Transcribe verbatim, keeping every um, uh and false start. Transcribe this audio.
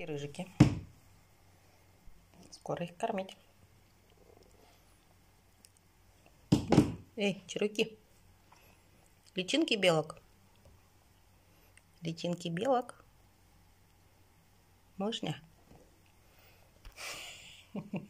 Рыжики. Скоро их кормить. Эй, червяки. Личинки белок. Личинки белок. Мышня.